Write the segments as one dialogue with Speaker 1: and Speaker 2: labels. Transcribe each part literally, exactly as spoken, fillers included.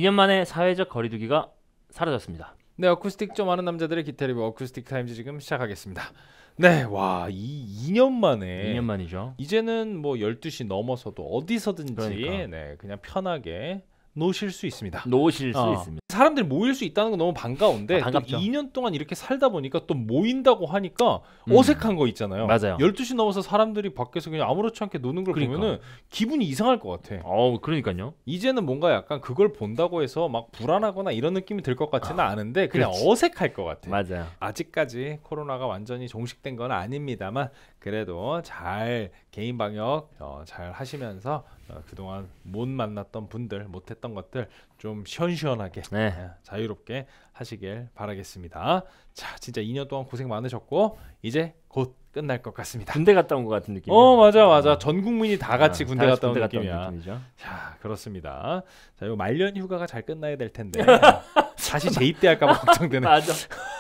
Speaker 1: 이 년 만에 사회적 거리두기가 사라졌습니다.
Speaker 2: 네, 어쿠스틱 좀 아는 남자들의 기타 리뷰 어쿠스틱 타임즈 지금 시작하겠습니다. 네, 와, 이 이 년 만에
Speaker 1: 이 년 만이죠.
Speaker 2: 이제는 뭐 열두 시 넘어서도 어디서든지
Speaker 1: 그러니까.
Speaker 2: 네, 그냥 편하게 노실 수 있습니다.
Speaker 1: 노실 수
Speaker 2: 어.
Speaker 1: 있습니다.
Speaker 2: 사람들이 모일 수 있다는 건 너무 반가운데
Speaker 1: 아, 반갑죠.
Speaker 2: 또 이 년 동안 이렇게 살다 보니까 또 모인다고 하니까
Speaker 1: 음.
Speaker 2: 어색한 거 있잖아요.
Speaker 1: 맞아요.
Speaker 2: 열두 시 넘어서 사람들이 밖에서 그냥 아무렇지 않게 노는 걸
Speaker 1: 그러니까.
Speaker 2: 보면은 기분이 이상할 것 같아.
Speaker 1: 어, 그러니까요.
Speaker 2: 이제는 뭔가 약간 그걸 본다고 해서 막 불안하거나 이런 느낌이 들 것 같지는
Speaker 1: 아,
Speaker 2: 않은데 그냥
Speaker 1: 그렇지.
Speaker 2: 어색할 것 같아.
Speaker 1: 맞아요.
Speaker 2: 아직까지 코로나가 완전히 종식된 건 아닙니다만 그래도 잘 개인 방역 어, 잘 하시면서 어, 그동안 못 만났던 분들 못했던 것들 좀 시원시원하게
Speaker 1: 네.
Speaker 2: 예, 자유롭게 하시길 바라겠습니다. 자, 진짜 이 년 동안 고생 많으셨고 이제 곧 끝날 것 같습니다.
Speaker 1: 군대 갔다 온 것 같은 느낌.
Speaker 2: 어, 맞아 맞아. 전 국민이 다 같이
Speaker 1: 아,
Speaker 2: 군대
Speaker 1: 다 같이
Speaker 2: 갔다 온
Speaker 1: 군대 갔다 온
Speaker 2: 느낌이야.
Speaker 1: 느낌이죠.
Speaker 2: 자, 그렇습니다. 자, 요 말년 휴가가 잘 끝나야 될 텐데 다시 재입대할까봐 걱정되네.
Speaker 1: 맞아.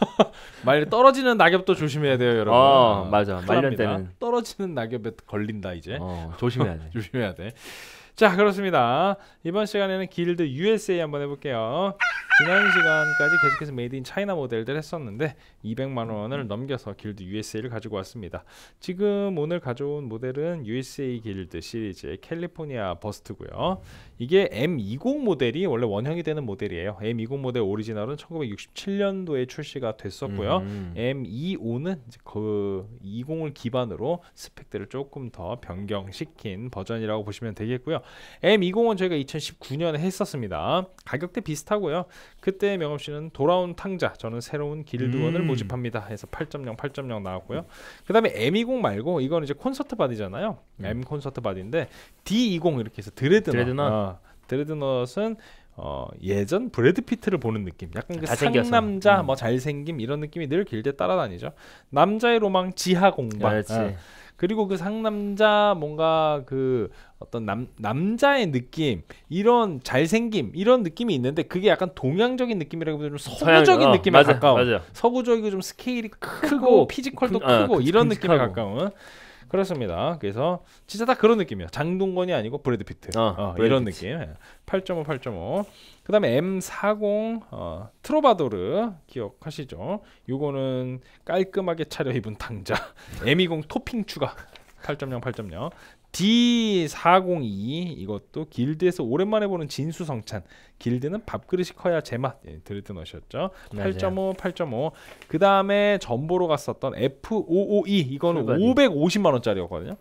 Speaker 2: 말 떨어지는 낙엽도 조심해야 돼요, 여러분.
Speaker 1: 어, 맞아.
Speaker 2: 큰일
Speaker 1: 말년
Speaker 2: 납니다.
Speaker 1: 때는.
Speaker 2: 떨어지는 낙엽에 걸린다 이제.
Speaker 1: 어, 조심해야 돼.
Speaker 2: 조심해야 돼. 자, 그렇습니다. 이번 시간에는 길드 유에스에이 한번 해볼게요. 지난 시간까지 계속해서 메이드 인 차이나 모델들 했었는데 이백만 원을 넘겨서 길드 유에스에이를 가지고 왔습니다. 지금 오늘 가져온 모델은 유에스에이 길드 시리즈의 캘리포니아 버스트고요. 이게 엠 이십 모델이 원래 원형이 되는 모델이에요. 엠 이십 모델 오리지널은 천구백육십칠 년도에 출시가 됐었고요.
Speaker 1: 음.
Speaker 2: 엠 이십오는 그 이십을 기반으로 스펙들을 조금 더 변경시킨 버전이라고 보시면 되겠고요. 엠 이십은 저희가 이천십구 년에 했었습니다. 가격대 비슷하고요. 그때 명업씨는 돌아온 탕자, 저는 새로운 길드원을
Speaker 1: 음.
Speaker 2: 모집합니다 해서 팔 점 영, 팔 점 영 나왔고요. 그 다음에 엠 이십 말고 이거는 이제 콘서트 바디잖아요.
Speaker 1: 음.
Speaker 2: M 콘서트 바디인데 디 이십 이렇게 해서 드레드넛.
Speaker 1: 드레드넛.
Speaker 2: 어, 드레드넛은 어, 예전 브래드 피트를 보는 느낌. 약간 그
Speaker 1: 잘생겨서.
Speaker 2: 상남자,
Speaker 1: 음.
Speaker 2: 뭐 잘생김 이런 느낌이 늘 길드에 따라다니죠. 남자의 로망 지하 공방.
Speaker 1: 그렇지.
Speaker 2: 어. 그리고 그 상남자 뭔가 그 어떤 남 남자의 느낌 이런 잘생김 이런 느낌이 있는데 그게 약간 동양적인 느낌이라기보다 좀 서구적인
Speaker 1: 서양, 어,
Speaker 2: 느낌에
Speaker 1: 맞아,
Speaker 2: 가까운
Speaker 1: 맞아.
Speaker 2: 서구적이고 좀 스케일이 크고,
Speaker 1: 크고,
Speaker 2: 피지컬도
Speaker 1: 큰- 어,
Speaker 2: 크고
Speaker 1: 큰-
Speaker 2: 이런 느낌에
Speaker 1: 큼직하고.
Speaker 2: 가까운 그렇습니다. 그래서 진짜 다 그런 느낌이야. 장동건이 아니고 브래드 피트
Speaker 1: 어,
Speaker 2: 어,
Speaker 1: 브래드
Speaker 2: 이런
Speaker 1: 피트.
Speaker 2: 느낌. 팔 점 오, 팔 점 오. 그 다음에 엠 사십 어, 트로바도르 기억하시죠? 요거는 깔끔하게 차려입은 탕자. 엠 이십 토핑 추가 팔 점 영, 팔 점 영. 디 사공이 이것도 길드에서 오랜만에 보는 진수성찬. 길드는 밥그릇이 커야 제맛. 예, 드레드넛이었죠. 팔 점 오, 팔 점 오. 그 다음에 전보로 갔었던 에프 오오이 이거는
Speaker 1: 풀바디.
Speaker 2: 오백오십만 원짜리였거든요.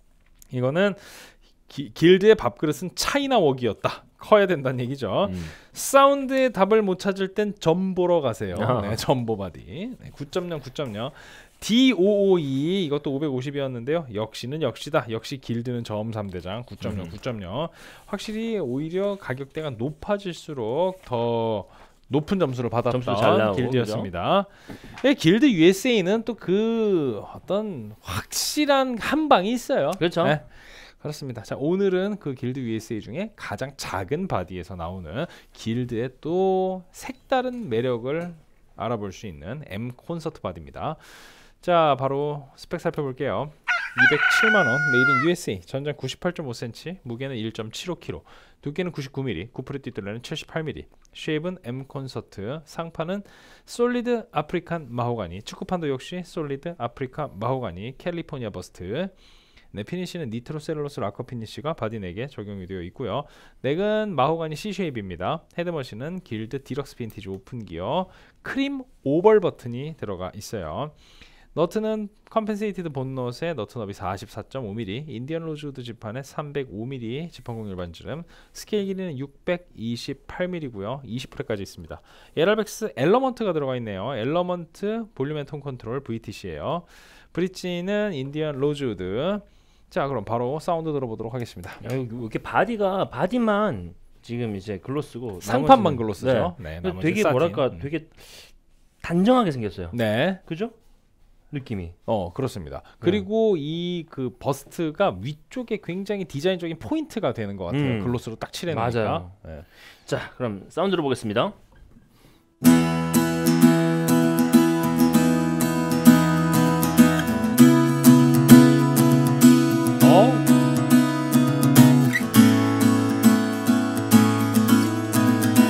Speaker 2: 이거는 기, 길드의 밥그릇은 차이나 웍이었다. 커야 된다는 얘기죠.
Speaker 1: 음.
Speaker 2: 사운드의 답을 못 찾을 땐 전보러 가세요.
Speaker 1: 어.
Speaker 2: 네, 전보바디. 네, 구 점 영, 구 점 영. 디 오오이 이것도 오백오십이었는데요. 역시는 역시다. 역시 길드는 저음 삼 대장 구 점 영,
Speaker 1: 음.
Speaker 2: 구 점 영. 확실히 오히려 가격대가 높아질수록 더 높은 점수를
Speaker 1: 점수도 잘
Speaker 2: 받았던
Speaker 1: 나오고,
Speaker 2: 길드였습니다. 예, 길드 유에스에이는 또 그 어떤 확실한 한 방이 있어요.
Speaker 1: 그렇죠.
Speaker 2: 네, 그렇습니다. 자, 오늘은 그 길드 유에스에이 중에 가장 작은 바디에서 나오는 길드의 또 색다른 매력을 알아볼 수 있는 M 콘서트 바디입니다. 자, 바로 스펙 살펴볼게요. 이백칠만 원, 메이드 인 유에스에이, 전장 구십팔 점 오 센티미터, 무게는 일 점 칠오 킬로그램, 두께는 구십구 밀리미터, 구프레 띠뚤레는 칠십팔 밀리미터, 쉐입은 M 콘서트, 상판은 솔리드 아프리칸 마호가니, 축구판도 역시 솔리드 아프리카 마호가니, 캘리포니아 버스트. 네, 피니쉬는 니트로셀룰로스 락커 피니쉬가 바디 넥에 적용이 되어 있고요. 넥은 마호가니 C 쉐입입니다. 헤드머신은 길드 디럭스 빈티지 오픈 기어, 크림 오벌 버튼이 들어가 있어요. 너트는 컴펜세이티드 본넛에 너트 너비 사십사 점 오 밀리미터, 인디언 로즈우드 지판에 삼백오 밀리미터 지판공 일반주름, 스케일 길이는 육백이십팔 밀리미터고요. 이십 프레까지 있습니다. 에럴백스 엘러먼트가 들어가 있네요. 엘러먼트 볼륨 앤 톤 컨트롤 브이티씨예요. 브릿지는 인디언 로즈우드. 자, 그럼 바로 사운드 들어보도록 하겠습니다.
Speaker 1: 야, 이렇게 바디가 바디만 지금 이제 글로스고
Speaker 2: 상판만
Speaker 1: 나머지는-
Speaker 2: 글로스죠.
Speaker 1: 네.
Speaker 2: 네,
Speaker 1: 근데
Speaker 2: 나머지
Speaker 1: 되게
Speaker 2: 사틴.
Speaker 1: 뭐랄까
Speaker 2: 음.
Speaker 1: 되게 단정하게 생겼어요.
Speaker 2: 네.
Speaker 1: 그죠? 느낌이.
Speaker 2: 어, 그렇습니다. 그리고 이 그 버스트가 위쪽에 굉장히 디자인적인 포인트가 되는 것 같아요.
Speaker 1: 음.
Speaker 2: 글로스로 딱 칠해놓으니까.
Speaker 1: 맞아요.
Speaker 2: 네.
Speaker 1: 자, 그럼 사운드로 보겠습니다.
Speaker 2: 어?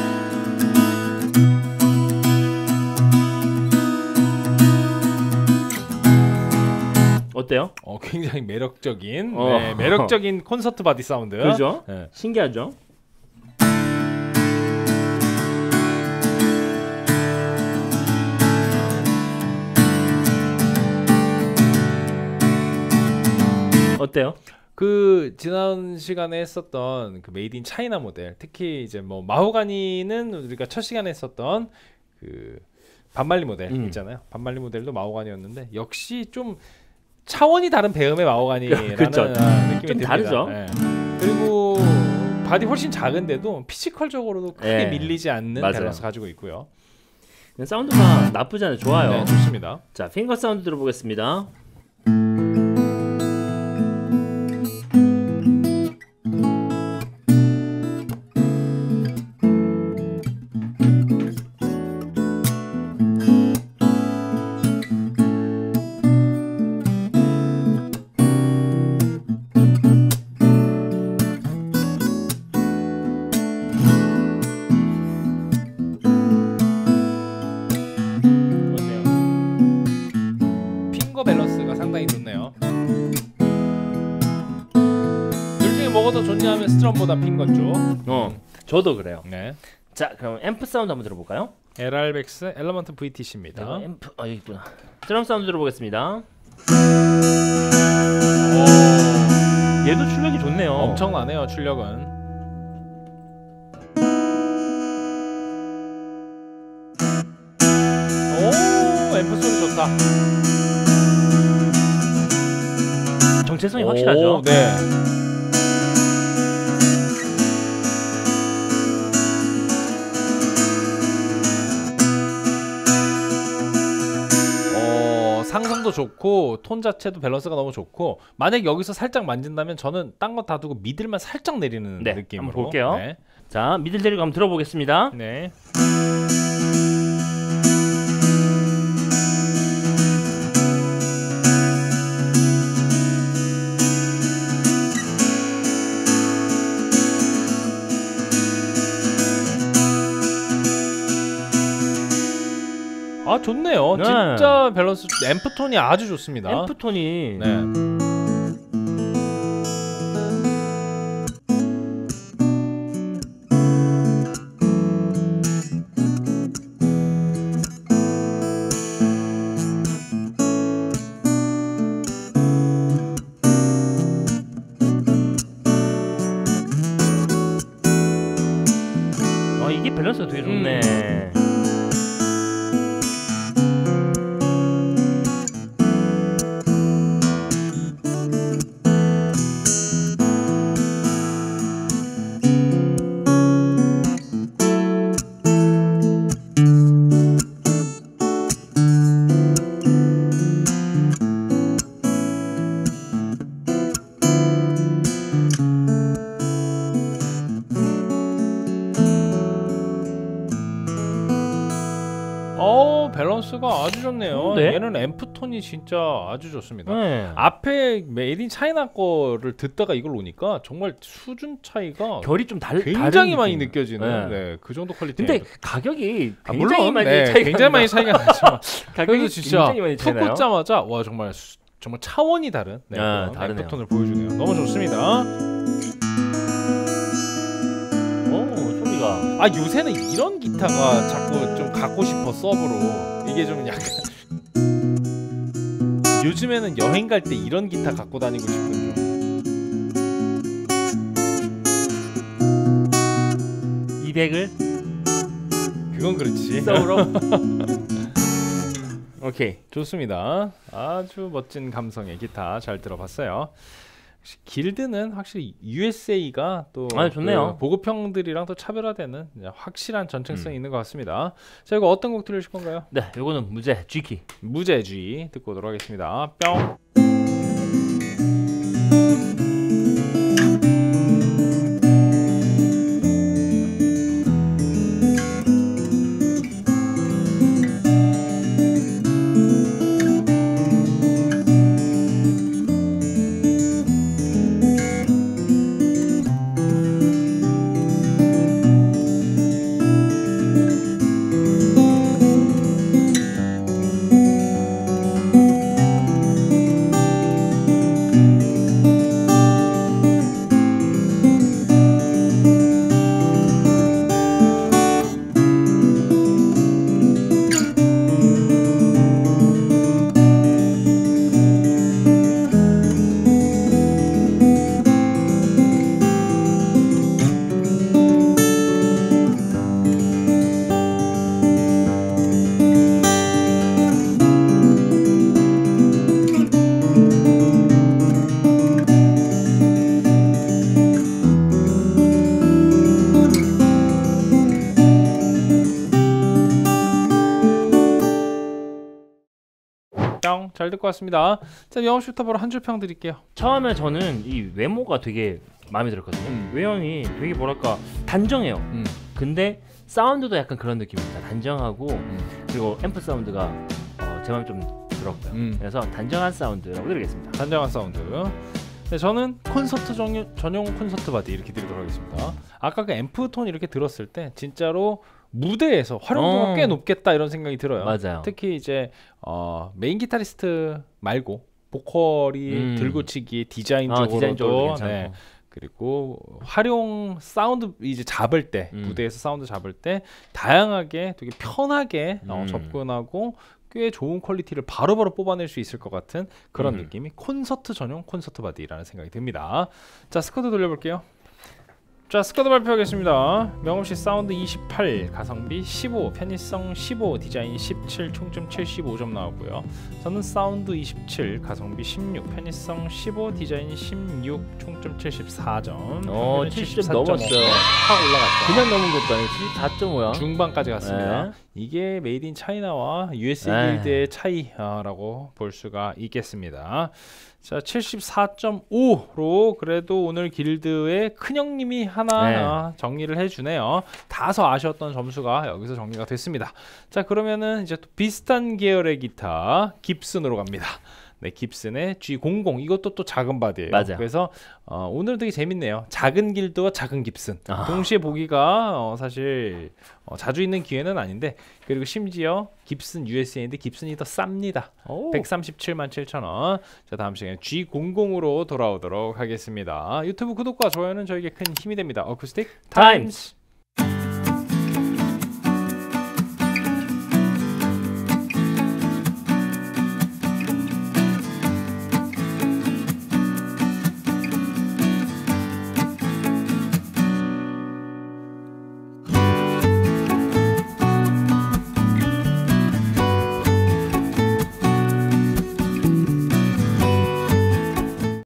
Speaker 1: 어때요?
Speaker 2: 어, 굉장히 매력적인
Speaker 1: 어.
Speaker 2: 네, 매력적인 콘서트 바디 사운드.
Speaker 1: 그죠?
Speaker 2: 네.
Speaker 1: 신기하죠? 어때요?
Speaker 2: 그 지난 시간에 했었던 그 메이드 인 차이나 모델, 특히 이제 뭐 마호가니는 우리가 첫 시간에 했었던 그 반말리 모델
Speaker 1: 음.
Speaker 2: 있잖아요. 반말리 모델도 마호가니였는데 역시 좀 차원이 다른 배음의 마호가니라는
Speaker 1: 그쵸.
Speaker 2: 느낌이
Speaker 1: 좀
Speaker 2: 듭니다.
Speaker 1: 다르죠.
Speaker 2: 네. 그리고 바디 훨씬 작은데도 피지컬적으로도 크게
Speaker 1: 네.
Speaker 2: 밀리지 않는
Speaker 1: 맞아요.
Speaker 2: 밸런스 가지고 있고요.
Speaker 1: 사운드가 나쁘지 않아요. 좋아요.
Speaker 2: 네, 좋습니다.
Speaker 1: 자, 핑거 사운드 들어보겠습니다.
Speaker 2: 어때요? 핑거 밸런스가 상당히 좋네요. 둘 중에 뭐가 더 좋냐 하면 스트럼보다 핑거 쪽.
Speaker 1: 어, 저도 그래요.
Speaker 2: 네.
Speaker 1: 자, 그럼 앰프 사운드 한번 들어볼까요?
Speaker 2: 엘알백스 엘러먼트 브이티씨입니다.
Speaker 1: 네, 앰프, 아 여기 있구나. 드럼 사운드 들어보겠습니다. 얘도 출력이 좋네요.
Speaker 2: 엄청나네요, 출력은. 오, 앰프 소리 좋다.
Speaker 1: 정체성이 확실하죠.
Speaker 2: 오, 네. 어, 상성도 좋고 톤 자체도 밸런스가 너무 좋고, 만약 여기서 살짝 만진다면 저는 딴 거 다 두고 미들만 살짝 내리는
Speaker 1: 네,
Speaker 2: 느낌으로
Speaker 1: 한번 볼게요.
Speaker 2: 네.
Speaker 1: 자, 미들 데리고 한번 들어보겠습니다.
Speaker 2: 네. 아, 좋네요.
Speaker 1: 네.
Speaker 2: 진짜 밸런스, 앰프 톤이 아주 좋습니다.
Speaker 1: 앰프 톤이
Speaker 2: 네.
Speaker 1: 어, 이게 밸런스가 되게 좋네.
Speaker 2: 음. 어, 밸런스가 아주 좋네요.
Speaker 1: 네?
Speaker 2: 얘는 앰프 톤이 진짜 아주 좋습니다.
Speaker 1: 네.
Speaker 2: 앞에 메이드 인 차이나 거를 듣다가 이걸 오니까 정말 수준 차이가
Speaker 1: 결이 좀 달,
Speaker 2: 굉장히
Speaker 1: 다른
Speaker 2: 많이
Speaker 1: 느낌.
Speaker 2: 느껴지는
Speaker 1: 네.
Speaker 2: 네, 그 정도 퀄리티.
Speaker 1: 근데 가격이
Speaker 2: 아,
Speaker 1: 굉장히
Speaker 2: 물론
Speaker 1: 많이
Speaker 2: 네,
Speaker 1: 차이가
Speaker 2: 굉장히 많이 차이가 나지만
Speaker 1: 가격이
Speaker 2: 그래서 진짜
Speaker 1: 굉장히 많이
Speaker 2: 푹
Speaker 1: 차이나요.
Speaker 2: 꽂자마자 와 정말 수, 정말 차원이 다른 네,
Speaker 1: 아,
Speaker 2: 그런
Speaker 1: 다르네요.
Speaker 2: 앰프 톤을 보여주네요. 너무 좋습니다.
Speaker 1: 오, 소리가.
Speaker 2: 아, 요새는 이런 기타가 자꾸 좀 갖고 싶어, 서브로. 이게 좀 약간 요즘에는 여행 갈 때 이런 기타 갖고 다니고 싶은 좀.
Speaker 1: 이백을
Speaker 2: 그건 그렇지.
Speaker 1: 서브로. 오케이.
Speaker 2: 좋습니다. 아주 멋진 감성의 기타 잘 들어봤어요. 역시 길드는 확실히 유에스에이가 또
Speaker 1: 아, 좋네요.
Speaker 2: 그 보급형들이랑 또 차별화되는 확실한 전층성이
Speaker 1: 음.
Speaker 2: 있는 것 같습니다. 자, 이거 어떤 곡 들으실 건가요?
Speaker 1: 네, 요거는 무제 G키.
Speaker 2: 무제쥐 듣고 오도록 하겠습니다. 뿅. 뿅. 잘 듣고 왔습니다. 자, 영업 슈터보로 한 줄 평 드릴게요.
Speaker 1: 처음에 저는 이 외모가 되게 마음에 들었거든요.
Speaker 2: 음.
Speaker 1: 외형이 되게 뭐랄까 단정해요.
Speaker 2: 음.
Speaker 1: 근데 사운드도 약간 그런 느낌입니다. 단정하고
Speaker 2: 음.
Speaker 1: 그리고 앰프 사운드가 어, 제 마음에 좀 들었고요.
Speaker 2: 음.
Speaker 1: 그래서 단정한 사운드라고 드리겠습니다.
Speaker 2: 단정한 사운드. 네, 저는 콘서트 전용, 전용 콘서트 바디 이렇게 드리도록 하겠습니다. 아까 그 앰프 톤 이렇게 들었을 때 진짜로 무대에서 활용도가
Speaker 1: 어.
Speaker 2: 꽤 높겠다 이런 생각이 들어요.
Speaker 1: 맞아요.
Speaker 2: 특히 이제 어, 메인 기타리스트 말고 보컬이
Speaker 1: 음.
Speaker 2: 들고치기
Speaker 1: 아,
Speaker 2: 디자인적으로도
Speaker 1: 디자인적으로 괜찮고.
Speaker 2: 네. 그리고 활용 사운드 이제 잡을 때
Speaker 1: 음.
Speaker 2: 무대에서 사운드 잡을 때 다양하게 되게 편하게 어,
Speaker 1: 음.
Speaker 2: 접근하고 꽤 좋은 퀄리티를 바로바로 뽑아낼 수 있을 것 같은 그런
Speaker 1: 음.
Speaker 2: 느낌이 콘서트 전용 콘서트 바디라는 생각이 듭니다. 자, 스쿼드 돌려볼게요. 자, 스쿼드 발표하겠습니다. 명없이 사운드 이십팔, 가성비 십오, 편의성 십오, 디자인 십칠, 총점 칠십오 점 나오고요. 저는 사운드 이십칠, 가성비 십육, 편의성 십오, 디자인 십육, 총점 칠십사 점.
Speaker 1: 어,
Speaker 2: 평균은
Speaker 1: 칠십 점
Speaker 2: 칠십사 점 오.
Speaker 1: 넘었어요.
Speaker 2: 확 올라갔죠.
Speaker 1: 그냥 넘은 것도 아니고 칠십사 점 오야.
Speaker 2: 중반까지 갔습니다.
Speaker 1: 네.
Speaker 2: 이게 메이드 인 차이나와 유에스에이
Speaker 1: 에이.
Speaker 2: 길드의 차이라고 볼 수가 있겠습니다. 자, 칠십사 점 오로 그래도 오늘 길드의 큰형님이 하나
Speaker 1: 네.
Speaker 2: 어, 정리를 해주네요. 다소 아쉬웠던 점수가 여기서 정리가 됐습니다. 자, 그러면은 이제 또 비슷한 계열의 기타 깁슨으로 갑니다. 네, 깁슨의 지 공공 이것도 또 작은 바디예요.
Speaker 1: 맞아요.
Speaker 2: 그래서 어, 오늘 되게 재밌네요. 작은 길드와 작은 깁슨
Speaker 1: 아.
Speaker 2: 동시에 보기가 어, 사실 어, 자주 있는 기회는 아닌데 그리고 심지어 깁슨 유에스에이인데 깁슨이 더 쌉니다.
Speaker 1: 오.
Speaker 2: 백삼십칠만 칠천 원. 자, 다음 시간에 지 공공으로 돌아오도록 하겠습니다. 유튜브 구독과 좋아요는 저에게 큰 힘이 됩니다. 어쿠스틱
Speaker 1: 타임스.